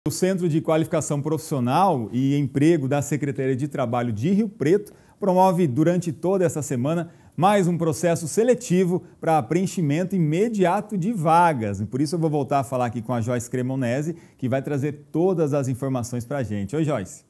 O Centro de Qualificação Profissional e Emprego da Secretaria de Trabalho de Rio Preto promove durante toda essa semana mais um processo seletivo para preenchimento imediato de vagas. E por isso eu vou voltar a falar aqui com a Joyce Cremonese, que vai trazer todas as informações para a gente. Oi, Joyce.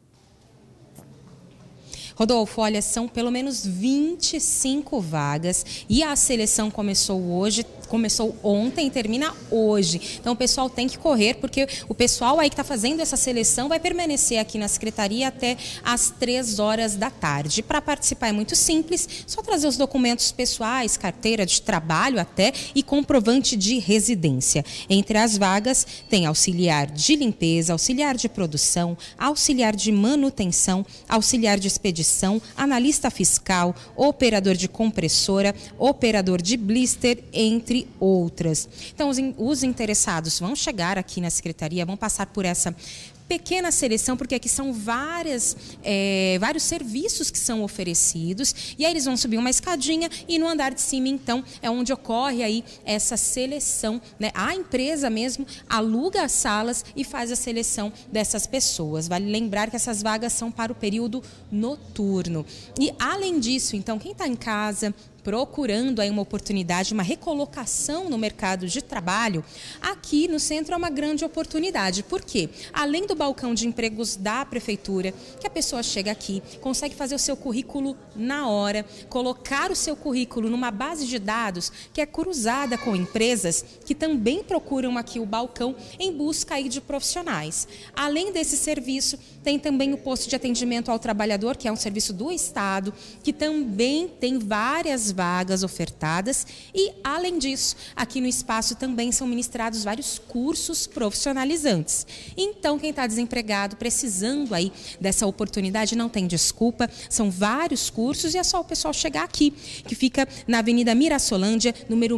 Rodolfo, olha, são pelo menos 25 vagas e a seleção começou ontem e termina hoje. Então o pessoal tem que correr, porque o pessoal aí que está fazendo essa seleção vai permanecer aqui na secretaria até às 3 horas da tarde. Para participar é muito simples, só trazer os documentos pessoais, carteira de trabalho até e comprovante de residência. Entre as vagas tem auxiliar de limpeza, auxiliar de produção, auxiliar de manutenção, auxiliar de expedição, analista fiscal, operador de compressora, operador de blister, entre outras. Então, os interessados vão chegar aqui na secretaria, vão passar por essa pequena seleção, porque aqui são vários serviços que são oferecidos, e aí eles vão subir uma escadinha e no andar de cima, então, é onde ocorre aí essa seleção, né? A empresa mesmo aluga as salas e faz a seleção dessas pessoas. Vale lembrar que essas vagas são para o período noturno. E além disso, então, quem está em casa procurando aí uma oportunidade, uma recolocação no mercado de trabalho, aqui no centro é uma grande oportunidade. Por quê? Além do balcão de empregos da prefeitura, que a pessoa chega aqui, consegue fazer o seu currículo na hora, colocar o seu currículo numa base de dados que é cruzada com empresas que também procuram aqui o balcão em busca aí de profissionais. Além desse serviço, tem também o posto de atendimento ao trabalhador, que é um serviço do Estado, que também tem várias vagas ofertadas, e além disso, aqui no espaço também são ministrados vários cursos profissionalizantes. Então, quem está desempregado, precisando aí dessa oportunidade, não tem desculpa, são vários cursos e é só o pessoal chegar aqui, que fica na Avenida Mirassolândia, número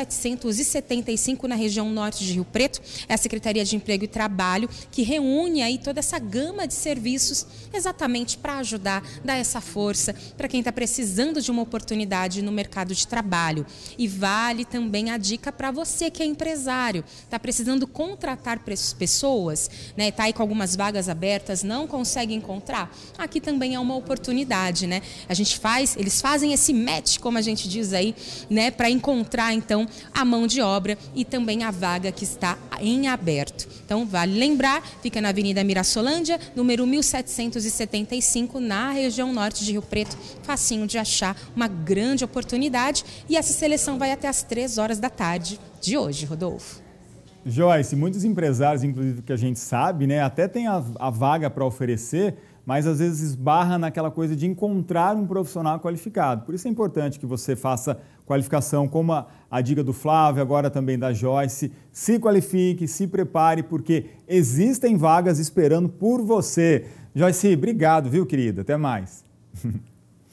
1775, na região norte de Rio Preto. É a Secretaria de Emprego e Trabalho que reúne aí toda essa gama de serviços exatamente para ajudar, dar essa força para quem está precisando de uma oportunidade no mercado de trabalho. E vale também a dica para você que é empresário, está precisando contratar pessoas, né? Está aí com algumas vagas abertas, não consegue encontrar, aqui também é uma oportunidade, né? Eles fazem esse match, como a gente diz aí, né? Para encontrar então a mão de obra e também a vaga que está em aberto. Então vale lembrar, fica na Avenida Mirassolândia, número 1775, na região norte de Rio Preto, facinho de achar, uma grande oportunidade, e essa seleção vai até às 3 horas da tarde de hoje, Rodolfo. Joyce, muitos empresários, inclusive que a gente sabe, né, até tem a vaga para oferecer, mas às vezes esbarra naquela coisa de encontrar um profissional qualificado. Por isso é importante que você faça qualificação, como a dica do Flávio, agora também da Joyce. Se qualifique, se prepare, porque existem vagas esperando por você. Joyce, obrigado, viu, querida? Até mais.